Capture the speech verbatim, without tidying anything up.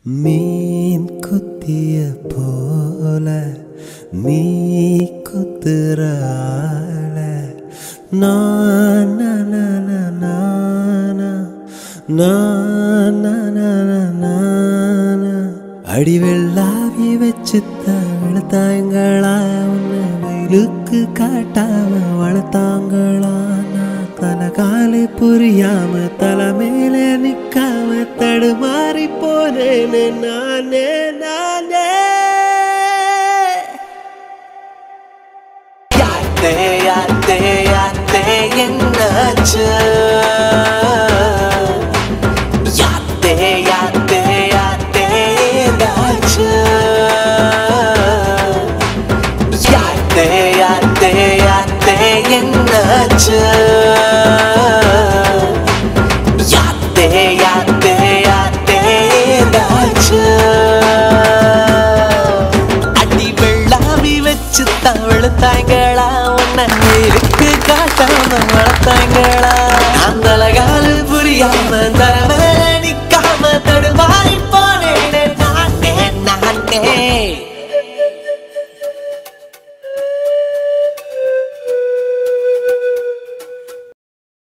மீன் குத்திய போல நீ குத்துறாள அடி வெள்ளாவி வச்சு தவழ்த்தாங்களா உன்னை வயலுக்கு காட்டாம வளர்த்தாங்களா தல காலை புரியாம தலை மேல நிக்காம தடுமாறி போனேன்னு நானே நானே யாத்தே யாத்தே யாத்தே என்னாச்சு யாத்தே யாத்தே யாத்தே என்னாச்சு யாத்தே யாத்தே யாத்தே என்னாச்சு யாத்தே யாத்தே யாத்தே என்னாச்சு அடி வெள்ளாவி வச்சு தவழ்த்தாங்களா உன்னை இருக்கு காட்டாம வளர்த்தாங்களா அந்த அழகால புரியாம தர